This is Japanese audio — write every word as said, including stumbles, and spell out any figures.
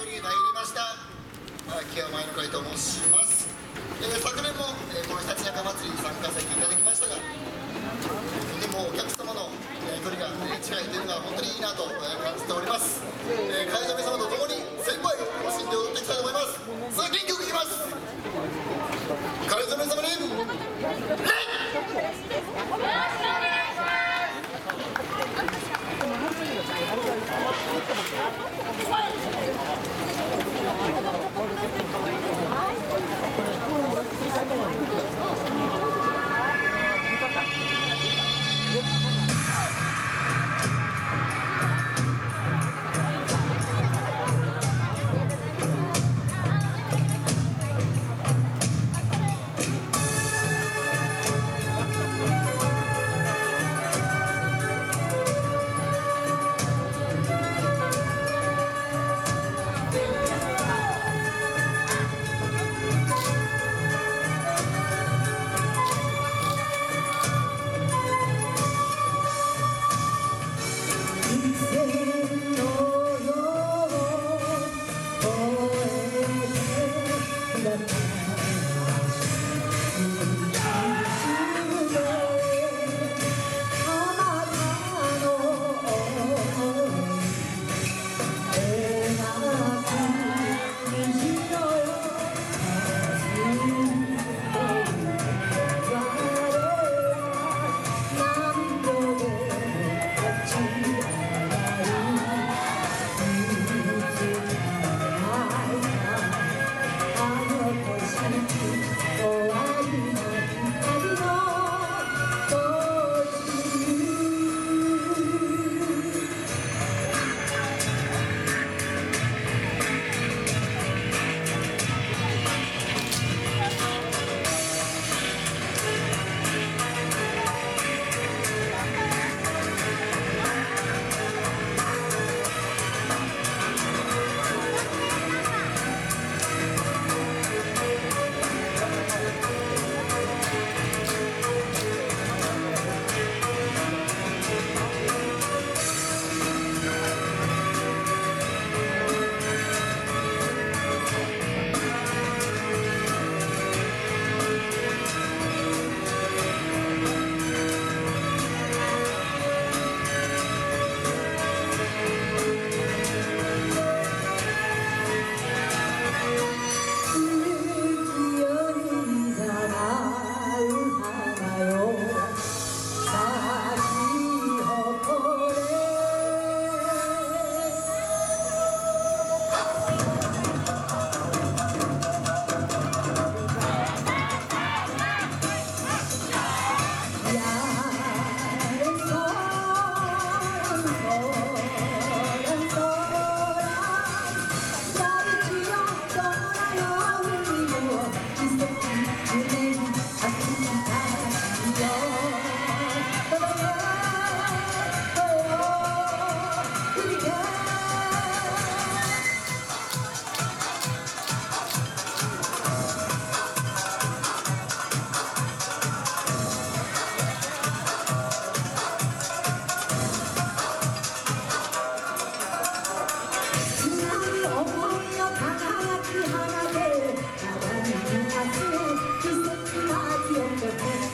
より参りました木山前の会と申します。えー、昨年も、えー、このひたちなか祭りに参加させていただきましたが、でもお客様の、えー、距離が、えー、近いというのが本当にいいなと、えー、感じております。えー、会場の皆様と共に精一杯楽しんで踊っていきたいと思います。さあ元気よくいきます。会場の皆様に礼。 Thank you.